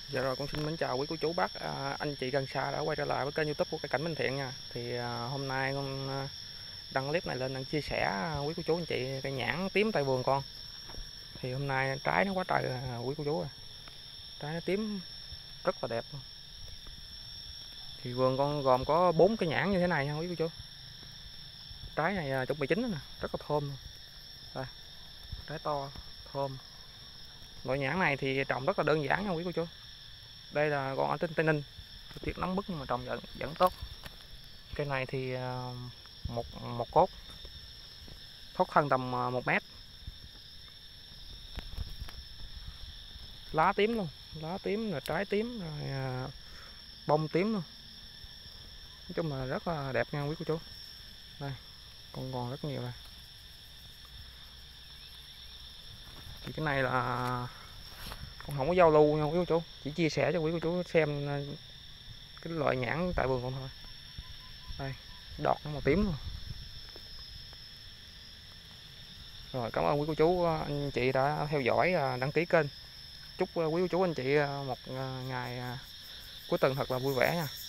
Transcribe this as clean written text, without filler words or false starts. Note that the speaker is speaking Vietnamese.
Dạ rồi, con xin mến chào quý cô chú bác, anh chị gần xa đã quay trở lại với kênh YouTube của Cây Cảnh Minh Thiện nha. Thì hôm nay con đăng clip này lên để chia sẻ quý cô chú anh chị cây nhãn tím tại vườn con. Thì hôm nay trái nó quá trời quý cô chú, trái nó tím rất là đẹp luôn. Thì vườn con gồm có 4 cây nhãn như thế này nha quý cô chú. Trái này chuẩn bị chín nè, rất là thơm. Đây, trái to, thơm. Loại nhãn này thì trồng rất là đơn giản nha quý cô chú. Đây là con ở Tây Ninh, thời tiết nóng bức nhưng mà trồng vẫn tốt. Cây này thì một cốt thoát thân tầm 1 mét, lá tím luôn, lá tím rồi trái tím rồi bông tím luôn. Nói chung là rất là đẹp nha quý cô chú. Đây còn rất nhiều này. Thì cái này là con không có giao lưu nha quý cô chú, chỉ chia sẻ cho quý cô chú xem cái loại nhãn tại vườn con thôi. Đây đọt nó màu tím luôn. Rồi, cảm ơn quý cô chú anh chị đã theo dõi, đăng ký kênh. Chúc quý cô chú anh chị một ngày cuối tuần thật là vui vẻ nha.